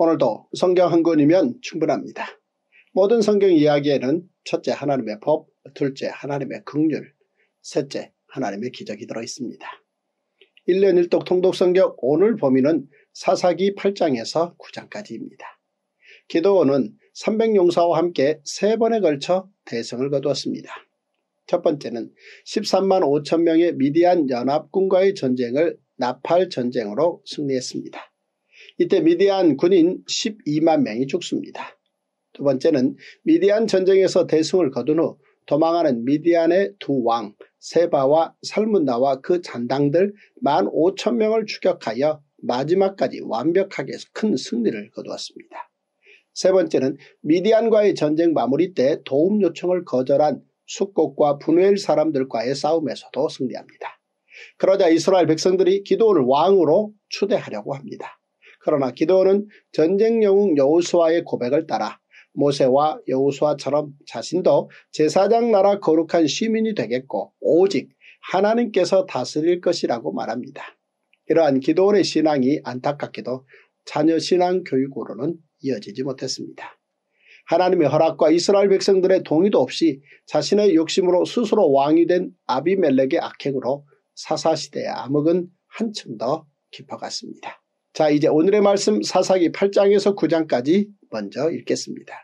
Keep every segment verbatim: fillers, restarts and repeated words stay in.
오늘도 성경 한 권이면 충분합니다. 모든 성경 이야기에는 첫째 하나님의 법, 둘째 하나님의 긍휼, 셋째 하나님의 기적이 들어있습니다. 일 년 일 독 통독 성경 오늘 범위는 사사기 팔 장에서 구 장까지입니다. 기드온은 삼백 용사와 함께 세 번에 걸쳐 대승을 거두었습니다. 첫 번째는 십삼만 오천 명의 미디안 연합군과의 전쟁을 나팔 전쟁으로 승리했습니다. 이때 미디안 군인 십이만 명이 죽습니다. 두 번째는 미디안 전쟁에서 대승을 거둔 후 도망하는 미디안의 두 왕 세바와 살문나와 그 잔당들 만 오천 명을 추격하여 마지막까지 완벽하게 큰 승리를 거두었습니다. 세 번째는 미디안과의 전쟁 마무리 때 도움 요청을 거절한 숫곳과 브누엘 사람들과의 싸움에서도 승리합니다. 그러자 이스라엘 백성들이 기드온을 왕으로 추대하려고 합니다. 그러나 기드온은 전쟁 영웅 여호수아의 고백을 따라 모세와 여호수아처럼 자신도 제사장 나라 거룩한 시민이 되겠고 오직 하나님께서 다스릴 것이라고 말합니다. 이러한 기드온의 신앙이 안타깝게도 자녀 신앙 교육으로는 이어지지 못했습니다. 하나님의 허락과 이스라엘 백성들의 동의도 없이 자신의 욕심으로 스스로 왕이 된 아비멜렉의 악행으로 사사시대의 암흑은 한층 더 깊어갔습니다. 자, 이제 오늘의 말씀 사사기 팔 장에서 구 장까지 먼저 읽겠습니다.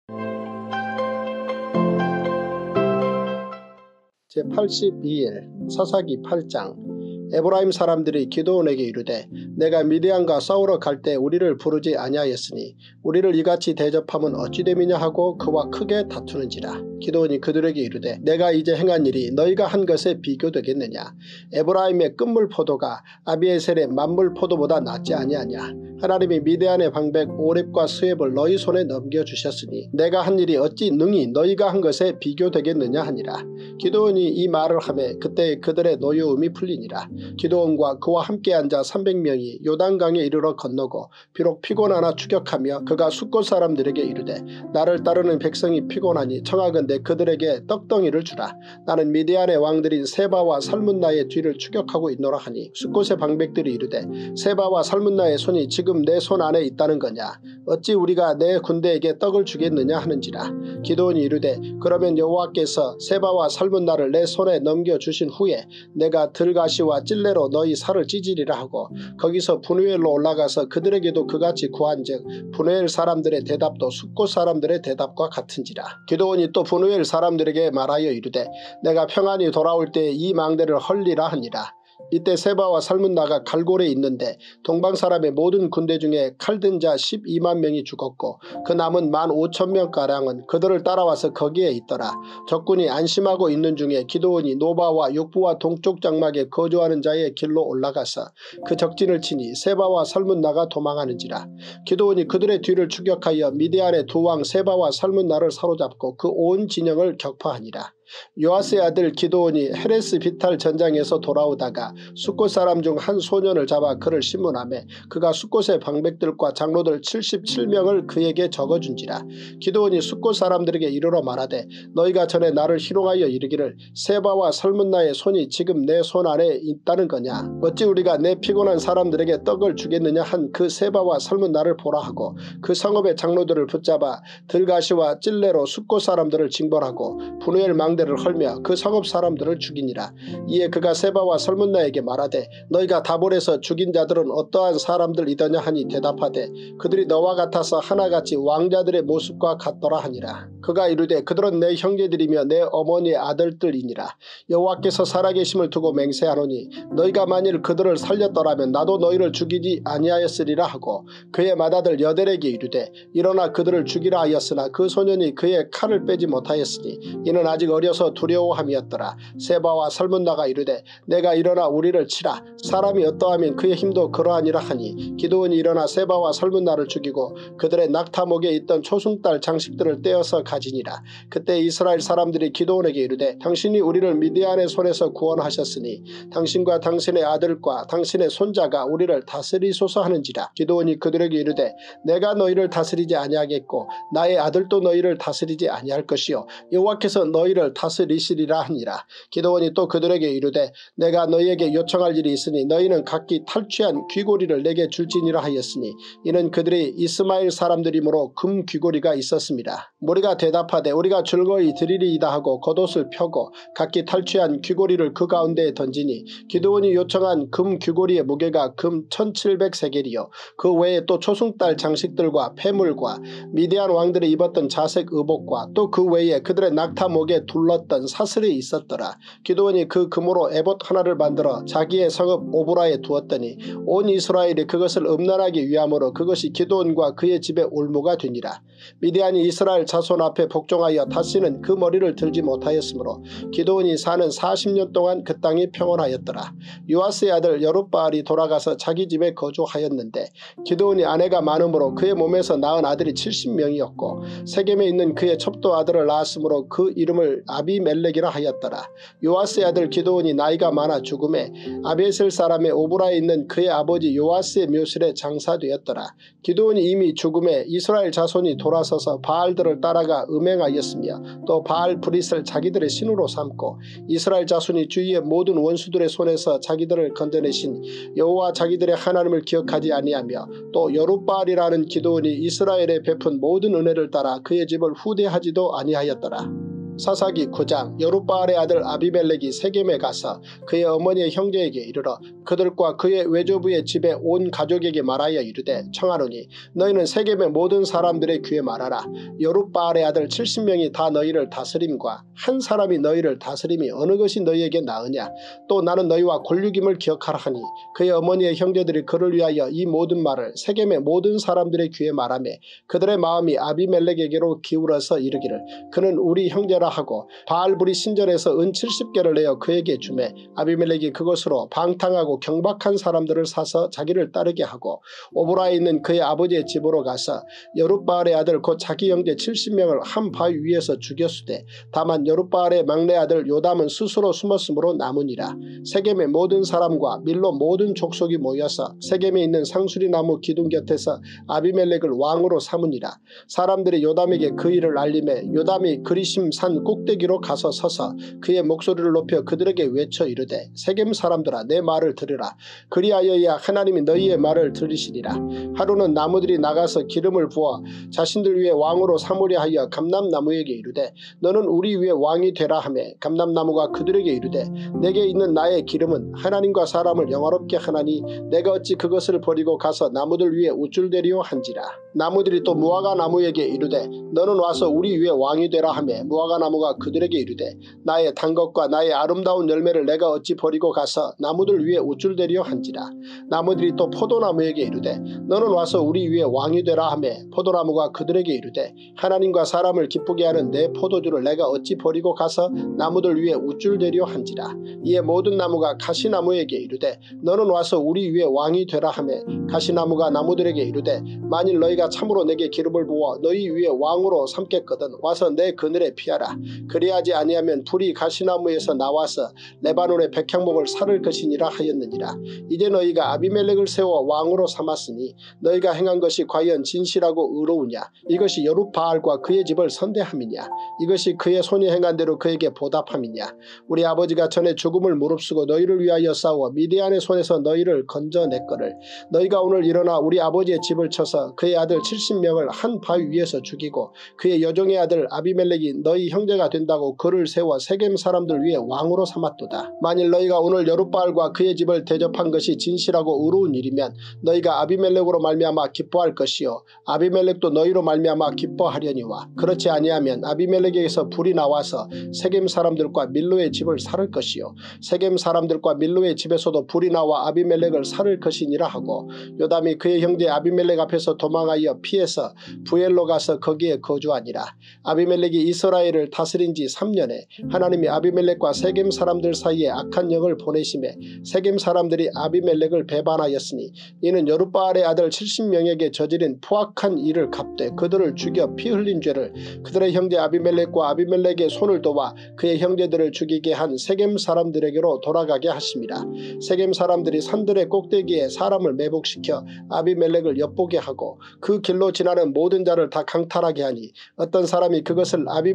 제팔십이 일 사사기 팔 장. 에브라임 사람들이 기드온에게 이르되 내가 미디안과 싸우러 갈 때 우리를 부르지 아니하였으니 우리를 이같이 대접함은 어찌 됨이냐 하고 그와 크게 다투는지라. 기드온이 그들에게 이르되 내가 이제 행한 일이 너희가 한 것에 비교되겠느냐. 에브라임의 끝물 포도가 아비에셀의 만물 포도보다 낫지 아니하냐. 하나님이 미디안의 방백 오렙과 스웹을 너희 손에 넘겨주셨으니 내가 한 일이 어찌 능히 너희가 한 것에 비교되겠느냐 하니라. 기드온이 이 말을 하매 그때 그들의 노여움이 풀리니라. 기드온과 그와 함께 앉아 삼백 명이 요단강에 이르러 건너고 비록 피곤하나 추격하며 그가 숫곳 사람들에게 이르되 나를 따르는 백성이 피곤하니 청하건대 그들에게 떡덩이를 주라. 나는 미디안의 왕들인 세바와 살문나의 뒤를 추격하고 있노라 하니 숫곳의 방백들이 이르되 세바와 살문나의 손이 지금 내 손 안에 있다는 거냐. 어찌 우리가 내 군대에게 떡을 주겠느냐 하는지라. 기드온이 이르되 그러면 여호와께서 세바와 살문나를 내 손에 넘겨주신 후에 내가 들가시와 찔레로 너희 살을 찢으리라 하고 거기서 브누엘로 올라가서 그들에게도 그같이 구한즉 브누엘 사람들의 대답도 숫곳 사람들의 대답과 같은지라. 기드온이 또 브누엘 사람들에게 말하여 이르되 내가 평안히 돌아올 때 이 망대를 헐리라 하니라. 이때 세바와 살문나가 갈골에 있는데 동방사람의 모든 군대 중에 칼든 자 십이만 명이 죽었고 그 남은 만 오천 명가량은 그들을 따라와서 거기에 있더라. 적군이 안심하고 있는 중에 기드온이 노바와 욕부와 동쪽 장막에 거주하는 자의 길로 올라가서 그 적진을 치니 세바와 살문나가 도망하는지라. 기드온이 그들의 뒤를 추격하여 미디안의 두 왕 세바와 살문나를 사로잡고 그 온 진영을 격파하니라. 요아스의 아들 기드온이 헤레스 비탈 전장에서 돌아오다가 숫곳 사람 중 한 소년을 잡아 그를 신문하매 그가 숫곳의 방백들과 장로들 칠십칠 명을 그에게 적어준지라. 기드온이 숫곳 사람들에게 이르러 말하되 너희가 전에 나를 희롱하여 이르기를 세바와 살문나의 손이 지금 내 손 안에 있다는 거냐. 어찌 우리가 내 피곤한 사람들에게 떡을 주겠느냐 한 그 세바와 살문나를 보라 하고 그 성읍의 장로들을 붙잡아 들가시와 찔레로 숫곳 사람들을 징벌하고 브누엘 망대 를 헐며 그 성읍 사람들을 죽이니라. 이에 그가 세바와 살문나에게 말하되 너희가 다볼에서 죽인 자들은 어떠한 사람들이더냐 하니 대답하되 그들이 너와 같아서 하나같이 왕자들의 모습과 같더라 하니라. 그가 이르되 그들은 내 형제들이며 내 어머니의 아들들이니라. 여호와께서 살아계심을 두고 맹세하노니 너희가 만일 그들을 살렸더라면 나도 너희를 죽이지 아니하였으리라 하고 그의 맏아들 여델에게 이르되 일어나 그들을 죽이라 하였으나 그 소년이 그의 칼을 빼지 못하였으니 이는 아직 어려 두려워함이었더라. 세바와 살문나가 이르되 내가 일어나 우리를 치라. 사람이 어떠하면 그의 힘도 그러하니라 하니 기드온이 일어나 세바와 살문나를 죽이고 그들의 낙타목에 있던 초승달 장식들을 떼어서 가지니라. 그때 이스라엘 사람들이 기드온에게 이르되 당신이 우리를 미디안의 손에서 구원하셨으니 당신과 당신의 아들과 당신의 손자가 우리를 다스리소서 하는지라. 기드온이 그들에게 이르되 내가 너희를 다스리지 아니하겠고 나의 아들도 너희를 다스리지 아니할 것이요 여호와께서 너희를 다스리시리라 하니라. 기드온이 또 그들에게 이르되 내가 너희에게 요청할 일이 있으니 너희는 각기 탈취한 귀고리를 내게 줄지니라 하였으니 이는 그들이 이스마엘 사람들이므로 금 귀고리가 있었습니다. 무리가 대답하되 우리가 즐거이 드리리이다 하고 겉옷을 펴고 각기 탈취한 귀고리를 그 가운데에 던지니 기드온이 요청한 금 귀고리의 무게가 금 천칠백 세겔이요 그 외에 또 초승달 장식들과 폐물과 미디안 왕들이 입었던 자색 의복과 또 그 외에 그들의 낙타 목에 둘렀던 사슬이 있었더라. 기드온이 그 금으로 에봇 하나를 만들어 자기의 성읍 오브라에 두었더니 온 이스라엘이 그것을 음란하기 위함으로 그것이 기드온과 그의 집에 올무가 되니라. 미디안이 이스라엘 자손 앞에 복종하여 다시는 그 머리를 들지 못하였으므로 기드온이 사는 사십 년 동안 그 땅이 평온하였더라. 요아스의 아들 여룻바알이 돌아가서 자기 집에 거주하였는데 기드온이 아내가 많으므로 그의 몸에서 낳은 아들이 칠십 명이었고 세겜에 있는 그의 첩도 아들을 낳았으므로 그 이름을 아비멜렉이라 하였더라. 요아스의 아들 기드온이 나이가 많아 죽음에 아베셀 사람의 오브라에 있는 그의 아버지 요아스의 묘실에 장사되었더라. 기드온이 이미 죽음에 이스라엘 자손이 돌아서서 바알들을 따라가 음행하였으며 또 바알 브릿을 자기들의 신으로 삼고 이스라엘 자손이 주위의 모든 원수들의 손에서 자기들을 건져내신 여호와 자기들의 하나님을 기억하지 아니하며 또 여룻바알이라는 기드온이 이스라엘에 베푼 모든 은혜를 따라 그의 집을 후대하지도 아니하였더라. 사사기 구 장. 여룻바알의 아들 아비멜렉이 세겜에 가서 그의 어머니의 형제에게 이르러 그들과 그의 외조부의 집에 온 가족에게 말하여 이르되 청하노니 너희는 세겜의 모든 사람들의 귀에 말하라. 여룻바알의 아들 칠십 명이 다 너희를 다스림과 한 사람이 너희를 다스림이 어느 것이 너희에게 나으냐. 또 나는 너희와 권륙임을 기억하라 하니 그의 어머니의 형제들이 그를 위하여 이 모든 말을 세겜의 모든 사람들의 귀에 말하며 그들의 마음이 아비멜렉에게로 기울어서 이르기를 그는 우리 형제라 하고 바알불이 신전에서 은 칠십 개를 내어 그에게 주매 아비멜렉이 그것으로 방탕하고 경박한 사람들을 사서 자기를 따르게 하고 오브라에 있는 그의 아버지의 집으로 가서 여룻바알의 아들 곧 자기 형제 칠십 명을 한 바위 위에서 죽였으되 다만 여룻바알의 막내 아들 요담은 스스로 숨었으므로 남으니라. 세겜의 모든 사람과 밀로 모든 족속이 모여서 세겜에 있는 상수리나무 기둥 곁에서 아비멜렉을 왕으로 삼으니라. 사람들이 요담에게 그 일을 알림해 요담이 그리심 산 꼭대기로 가서 서서 그의 목소리를 높여 그들에게 외쳐 이르되 세겜 사람들아 내 말을 들으라. 그리하여야 하나님이 너희의 말을 들으시리라. 하루는 나무들이 나가서 기름을 부어 자신들 위에 왕으로 삼으려 하여 감람나무에게 이르되 너는 우리 위에 왕이 되라 하며 감람나무가 그들에게 이르되 내게 있는 나의 기름은 하나님과 사람을 영화롭게 하나니 내가 어찌 그것을 버리고 가서 나무들 위에 우쭐대리오 한지라. 나무들이 또 무화과 나무에게 이르되 너는 와서 우리 위에 왕이 되라 하며 무화과 나무가 그들에게 이르되 나의 단 것과 나의 아름다운 열매를 내가 어찌 버리고 가서 나무들 위에 우쭐대리오 한지라. 나무들이 또 포도나무에게 이르되 너는 와서 우리 위에 왕이 되라 하며 포도나무가 그들에게 이르되 하나님과 사람을 기쁘게 하는 내 포도주를 내가 어찌 버리고 가서 나무들 위에 우쭐대리오 한지라. 이에 모든 나무가 가시나무에게 이르되 너는 와서 우리 위에 왕이 되라 하며 가시나무가 나무들에게 이르되 만일 너희가 참으로 내게 기름을 부어 너희 위에 왕으로 삼겠거든 와서 내 그늘에 피하라. 그리하지 아니하면 불이 가시나무에서 나와서 레바논의 백향목을 살을 것이니라 하였느니라. 이제 너희가 아비멜렉을 세워 왕으로 삼았으니 너희가 행한 것이 과연 진실하고 의로우냐. 이것이 여룻바알과 그의 집을 선대함이냐. 이것이 그의 손이 행한 대로 그에게 보답함이냐. 우리 아버지가 전에 죽음을 무릅쓰고 너희를 위하여 싸워 미디안의 손에서 너희를 건져냈거늘 너희가 오늘 일어나 우리 아버지의 집을 쳐서 그의 아들 칠십 명을 한 바위 위에서 죽이고 그의 여종의 아들 아비멜렉이 너희 형제가 된다고 그를 세워 세겜 사람들 위에 왕으로 삼았도다. 만일 너희가 오늘 여룻바알과 그의 집을 대접한 것이 진실하고 의로운 일이면 너희가 아비멜렉으로 말미암아 기뻐할 것이요 아비멜렉도 너희로 말미암아 기뻐하려니와 그렇지 아니하면 아비멜렉에게서 불이 나와서 세겜 사람들과 밀로의 집을 살을 것이요 세겜 사람들과 밀로의 집에서도 불이 나와 아비멜렉을 살을 것이니라 하고 요담이 그의 형제 아비멜렉 앞에서 도망하여 피해서 부엘로 가서 거기에 거주하니라. 아비멜렉이 이스라엘을 다스린 지 삼 년에 하나님이 아비멜렉과 세겜 사람들 사이에 악한 영을 보내심에 세겜 사람들이 아비멜렉을 배반하였으니 이는 여룻바알의 아들 칠십 명에게 저지른 포악한 일을 갚되 그들을 죽여 피 흘린 죄를 그들의 형제 아비멜렉과 아비멜렉의 손을 도와 그의 형제들을 죽이게 한 세겜 사람들에게로 돌아가게 하심이라. 세겜 사람들이 산들의 꼭대기에 사람을 매복시켜 아비멜렉을 엿보게 하고 그 길로 지나는 모든 자를 다 강탈하게 하니 어떤 사람이 그것을 아비멜렉에게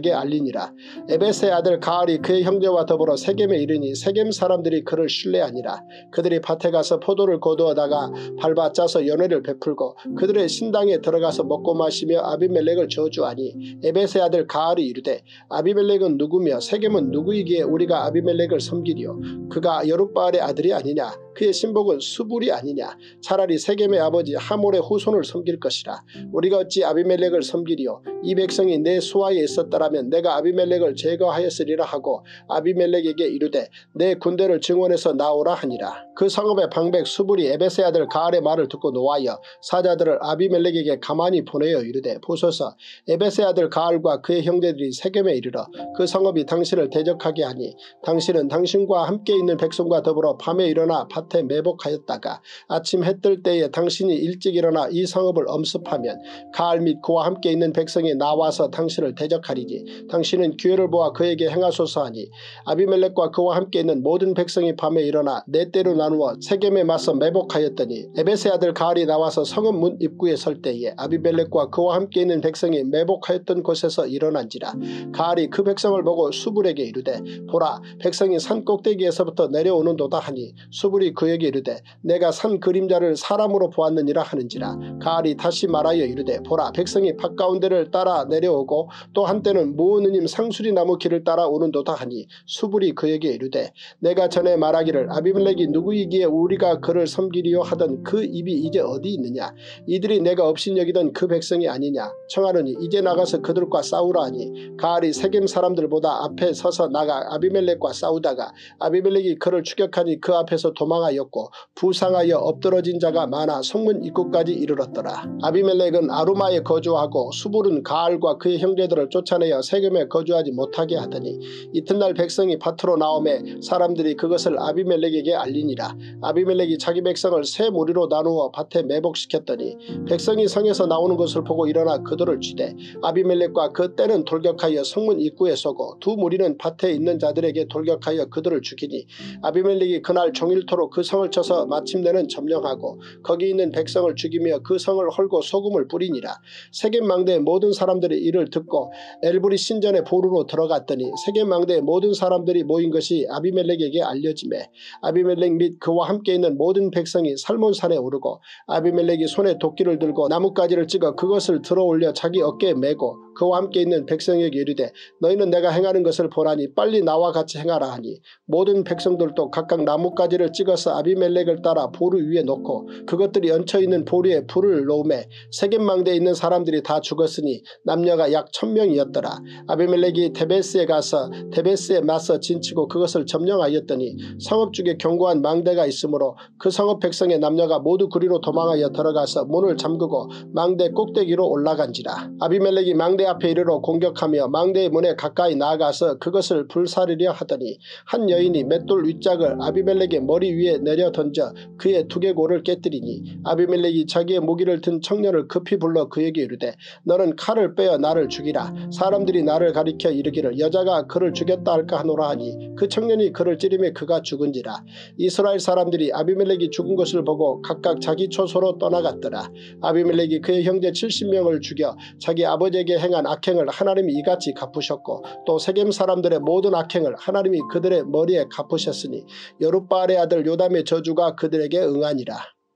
아비멜렉에게 알리니라. 에벳의 아들 가알이 그의 형제와 더불어 세겜에 이르니 세겜 사람들이 그를 신뢰하니라. 그들이 밭에 가서 포도를 거두어다가 밟아 짜서 연회를 베풀고 그들의 신당에 들어가서 먹고 마시며 아비멜렉을 저주하니 에벳의 아들 가알이 이르되 아비멜렉은 누구며 세겜은 누구이기에 우리가 아비멜렉을 섬기리요. 그가 여룻바알의 아들이 아니냐. 그의 신복은 수불이 아니냐. 차라리 세겜의 아버지 하몰의 후손을 섬길 것이라. 우리가 어찌 아비멜렉을 섬기리요. 이 백성이 내 수하에 있었더라면 내가 아비멜렉을 제거하였으리라 하고 아비멜렉에게 이르되 내 군대를 증원해서 나오라 하니라. 그 성읍의 방백 수불이 에벳의 아들 가알의 말을 듣고 노하여 사자들을 아비멜렉에게 가만히 보내어 이르되 보소서 에벳의 아들 가알과 그의 형제들이 세겜에 이르러 그 성읍이 당신을 대적하게 하니 당신은 당신과 함께 있는 백성과 더불어 밤에 일어나 밭에 매복하였다가 아침 해 뜰 때에 당신이 일찍 일어나 이 성읍을 엄습하면 가알 및 그와 함께 있는 백성이 나와서 당신을 대적하리니 당신은 기회를 보아 그에게 행하소서 하니 아비멜렉과 그와 함께 있는 모든 백성이 밤에 일어나 네 때로 나누어 세겜에 맞서 매복하였더니 에벳의 아들 가알이 나와서 성읍 문 입구에 설 때에 아비멜렉과 그와 함께 있는 백성이 매복하였던 곳에서 일어난지라. 가알이 그 백성을 보고 수불에게 이르되 보라 백성이 산 꼭대기에서부터 내려오는도다 하니 수불이 그에게 이르되 내가 산 그림자를 사람으로 보았느니라 하는지라. 가알이 다시 말하여 이르되 보라 백성이 밭 가운데를 따라 내려오고 또 한때는 무오느님 상수리 나무 길을 따라 오는도다 하니 수불이 그에게 이르되 내가 전에 말하기를 아비멜렉이 누구이기에 우리가 그를 섬기리요 하던 그 입이 이제 어디 있느냐. 이들이 내가 업신여기던 그 백성이 아니냐. 청하노니 이제 나가서 그들과 싸우라 하니 가알이 세겜 사람들보다 앞에 서서 나가 아비멜렉과 싸우다가 아비멜렉이 그를 추격하니 그 앞에서 도망하였고 부상하여 엎드러진 자가 많아 성문 입구까지 이르렀더라. 아비멜렉은 아루마에 거주하고 수불은 가알과 그의 형제들을 쫓아내어 세겜에 거주하지 못하게 하더니 이튿날 백성이 밭으로 나오매 사람들이 그것을 아비멜렉에게 알리니라. 아비멜렉이 자기 백성을 세 무리로 나누어 밭에 매복시켰더니 백성이 성에서 나오는 것을 보고 일어나 그들을 쥐되 아비멜렉과 그 떼는 돌격하여 성문 입구에 서고 두 무리는 밭에 있는 자들에게 돌격하여 그들을 죽이니 아비멜렉이 그날 종일토록 그 성을 쳐서 마침내는 점령하고 거기 있는 백성을 죽이며 그 성을 헐고 소금을 뿌리니라. 세겜 망대의 모든 사람들이 이를 듣고 엘브리 신전의 보루로 들어갔더니 세겜 망대의 모든 사람들이 모인 것이 아비멜렉에게 알려지매 아비멜렉 및 그와 함께 있는 모든 백성이 살몬산에 오르고 아비멜렉이 손에 도끼를 들고 나뭇가지를 찍어 그것을 들어올려 자기 어깨에 메고 그와 함께 있는 백성에게 이르되 너희는 내가 행하는 것을 보라니 빨리 나와 같이 행하라 하니 모든 백성들도 각각 나뭇가지를 찍어서 아비멜렉을 따라 보루 위에 놓고 그것들이 얹혀있는 보루에 불을 놓으매 세겜 망대에 있는 사람들이 다 죽었으니 남녀가 약 천명이었더라. 아비멜렉이 데베스에 가서 데베스에 맞서 진치고 그것을 점령하였더니 성읍 중에 견고한 망대가 있으므로 그 성읍 백성의 남녀가 모두 그리로 도망하여 들어가서 문을 잠그고 망대 꼭대기로 올라간지라. 아비멜렉이 망대 앞에 이르러 공격하며 망대의 문에 가까이 나아가서 그것을 불사르려 하더니 한 여인이 맷돌 윗짝을 아비멜렉의 머리 위에 내려 던져 그의 두개골을 깨뜨리니 아비멜렉이 자기의 무기를 든 청년을 급히 불러 그에게 이르되 너는 칼을 빼어 나를 죽이라. 사람들이 나를 가리켜 이르기를 여자가 그를 죽였다 할까 하노라 하니 그 청년이 그를 찌르매 그가 죽은지라. 이스라엘 사람들이 아비멜렉이 죽은 것을 보고 각각 자기 초소로 떠나갔더라. 아비멜렉이 그의 형제 칠십 명을 죽여 자기 아버지에게 행한 악행을 하나님이 이같이 갚으셨고 또 세겜 사람들의 모든 악행을 하나님이 그들의 머리에 갚으셨으니 여룻바알의 아들 요담의 저주가 그들에게 응하니라.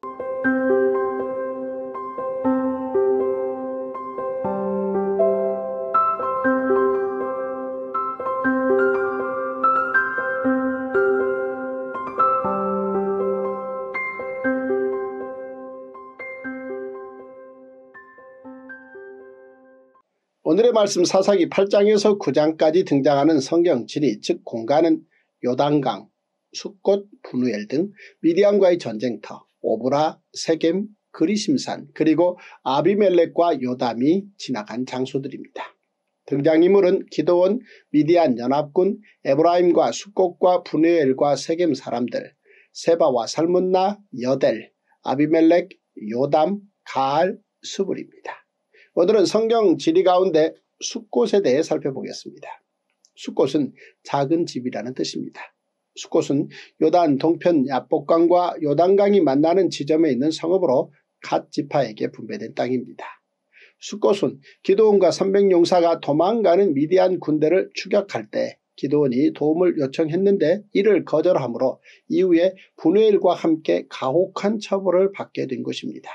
오늘의 말씀 사사기 팔 장에서 구 장까지 등장하는 성경 지리 즉 공간은 요단강, 숫꽃, 분우엘 등 미디안과의 전쟁터, 오브라, 세겜, 그리심산 그리고 아비멜렉과 요담이 지나간 장소들입니다. 등장인물은 기드온, 미디안 연합군, 에브라임과 숫꽃과 분우엘과 세겜 사람들, 세바와 살문나, 여델, 아비멜렉, 요담, 가알, 수불입니다. 오늘은 성경 지리 가운데 숫꽃에 대해 살펴보겠습니다. 숫꽃은 작은 집이라는 뜻입니다. 숫꽃은 요단 동편 야복강과 요단강이 만나는 지점에 있는 성읍으로 갓 지파에게 분배된 땅입니다. 숫꽃은 기드온과 삼백 용사가 도망가는 미디안 군대를 추격할 때 기드온이 도움을 요청했는데 이를 거절하므로 이후에 분회일과 함께 가혹한 처벌을 받게 된 것입니다.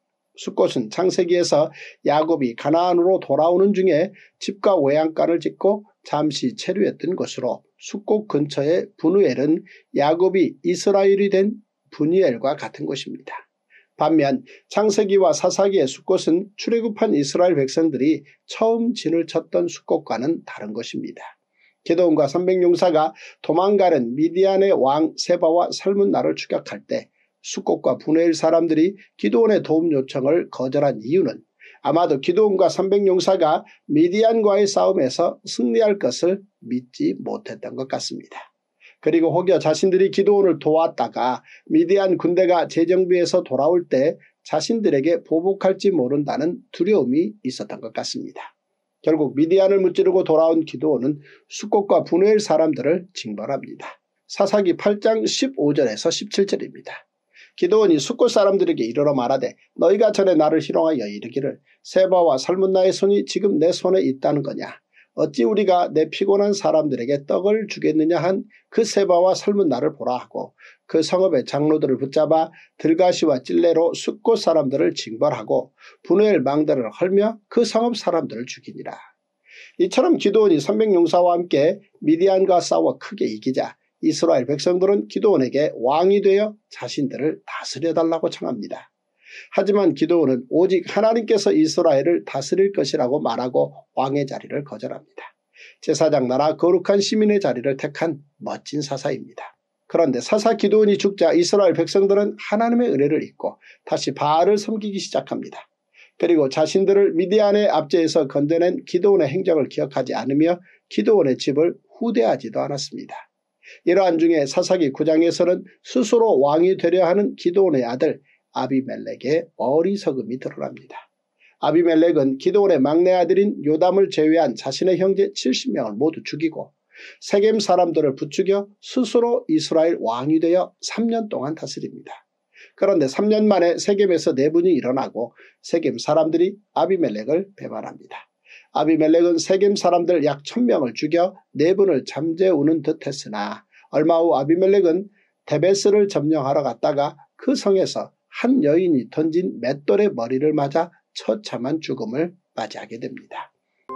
숫꽃은 창세기에서 야곱이 가나안으로 돌아오는 중에 집과 외양간을 짓고 잠시 체류했던 것으로 숫꽃 근처의 분우엘은 야곱이 이스라엘이 된 분이엘과 같은 것입니다. 반면 창세기와 사사기의 숫꽃은 출애굽한 이스라엘 백성들이 처음 진을 쳤던 숫꽃과는 다른 것입니다. 기드온과 삼백 용사가 도망가는 미디안의 왕 세바와 살문나를 추격할 때 숫꽃과 분회일 사람들이 기드온의 도움 요청을 거절한 이유는 아마도 기드온과 삼백 용사가 미디안과의 싸움에서 승리할 것을 믿지 못했던 것 같습니다. 그리고 혹여 자신들이 기드온을 도왔다가 미디안 군대가 재정비해서 돌아올 때 자신들에게 보복할지 모른다는 두려움이 있었던 것 같습니다. 결국 미디안을 무찌르고 돌아온 기드온은 숫꽃과 분회일 사람들을 징벌합니다. 사사기 팔 장 십오 절에서 십칠 절입니다. 기드온이 숫꽃 사람들에게 이르러 말하되 너희가 전에 나를 희롱하여 이르기를 세바와 살문나의 손이 지금 내 손에 있다는 거냐. 어찌 우리가 내 피곤한 사람들에게 떡을 주겠느냐 한 그 세바와 살문나를 보라 하고 그 성읍의 장로들을 붙잡아 들가시와 찔레로 숫꽃 사람들을 징벌하고 분회일 망대를 헐며 그 성읍 사람들을 죽이니라. 이처럼 기드온이 삼백 용사와 함께 미디안과 싸워 크게 이기자 이스라엘 백성들은 기드온에게 왕이 되어 자신들을 다스려달라고 청합니다. 하지만 기드온은 오직 하나님께서 이스라엘을 다스릴 것이라고 말하고 왕의 자리를 거절합니다. 제사장 나라 거룩한 시민의 자리를 택한 멋진 사사입니다. 그런데 사사 기드온이 죽자 이스라엘 백성들은 하나님의 은혜를 잊고 다시 바알을 섬기기 시작합니다. 그리고 자신들을 미디안의 압제에서 건져낸 기드온의 행적을 기억하지 않으며 기드온의 집을 후대하지도 않았습니다. 이러한 중에 사사기 구 장에서는 스스로 왕이 되려 하는 기드온의 아들 아비멜렉의 어리석음이 드러납니다. 아비멜렉은 기드온의 막내 아들인 요담을 제외한 자신의 형제 칠십 명을 모두 죽이고 세겜 사람들을 부추겨 스스로 이스라엘 왕이 되어 삼 년 동안 다스립니다. 그런데 삼 년 만에 세겜에서 내분이 일어나고 세겜 사람들이 아비멜렉을 배반합니다. 아비멜렉은 세겜 사람들 약 천 명을 죽여 내분을 잠재우는 듯 했으나 얼마 후 아비멜렉은 데베스를 점령하러 갔다가 그 성에서 한 여인이 던진 맷돌의 머리를 맞아 처참한 죽음을 맞이하게 됩니다.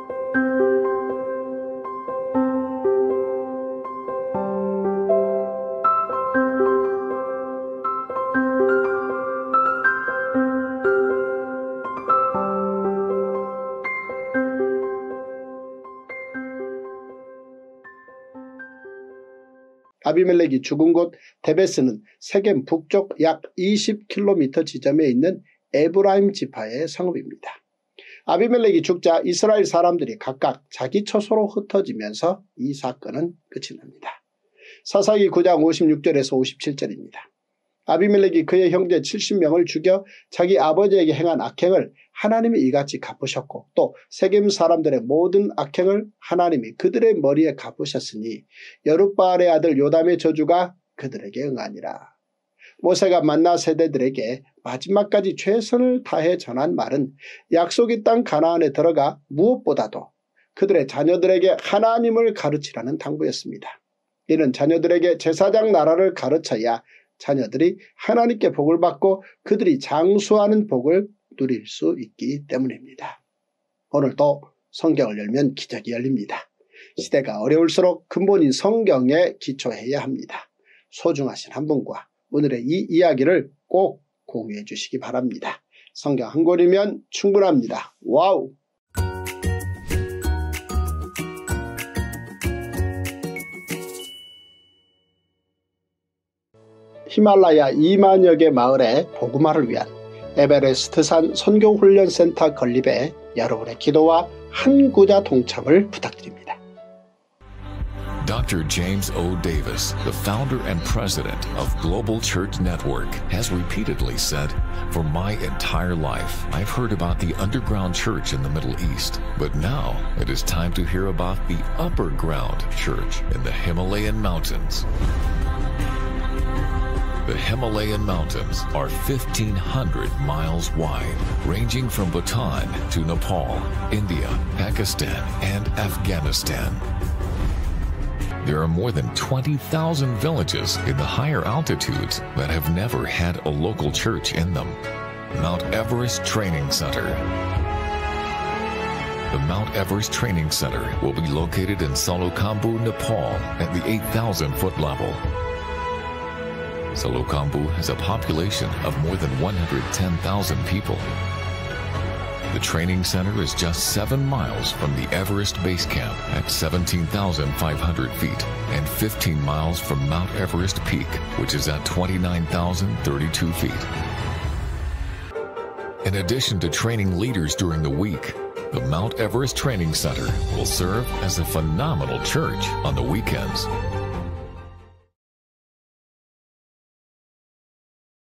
아비멜렉이 죽은 곳 데베스는 세겜 북쪽 약 이십 킬로미터 지점에 있는 에브라임 지파의 성읍입니다. 아비멜렉이 죽자 이스라엘 사람들이 각각 자기 처소로 흩어지면서 이 사건은 끝이 납니다. 사사기 구 장 오십육 절에서 오십칠 절입니다. 아비멜렉이 그의 형제 칠십 명을 죽여 자기 아버지에게 행한 악행을 하나님이 이같이 갚으셨고 또 세겜 사람들의 모든 악행을 하나님이 그들의 머리에 갚으셨으니 여룻바알의 아들 요담의 저주가 그들에게 응하니라. 모세가 만나 세대들에게 마지막까지 최선을 다해 전한 말은 약속의 땅 가나안에 들어가 무엇보다도 그들의 자녀들에게 하나님을 가르치라는 당부였습니다. 이는 자녀들에게 제사장 나라를 가르쳐야 자녀들이 하나님께 복을 받고 그들이 장수하는 복을 누릴 수 있기 때문입니다. 오늘도 성경을 열면 기적이 열립니다. 시대가 어려울수록 근본인 성경에 기초해야 합니다. 소중하신 한 분과 오늘의 이 이야기를 꼭 공유해 주시기 바랍니다. 성경 한 권이면 충분합니다. 와우! 히말라야 이만여 개 마을의 복음화를 위한 에베레스트산 선교훈련센터 건립에 여러분의 기도와 한 구자 동참을 부탁드립니다. Doctor James O. Davis, the founder and president of Global Church Network, has repeatedly said, "For my entire life, I've heard about the underground church in the Middle East, but now it is time to hear about the upper ground church in the Himalayan mountains." The Himalayan mountains are fifteen hundred miles wide, ranging from Bhutan to Nepal, India, Pakistan, and Afghanistan. There are more than twenty thousand villages in the higher altitudes that have never had a local church in them. Mount Everest Training Center. The Mount Everest Training Center will be located in Salokhambu, Nepal at the eight thousand foot level. Salokhambu has a population of more than one hundred ten thousand people. The training center is just seven miles from the Everest Base Camp at seventeen thousand five hundred feet and fifteen miles from Mount Everest Peak, which is at twenty-nine thousand thirty-two feet. In addition to training leaders during the week, the Mount Everest Training Center will serve as a phenomenal church on the weekends.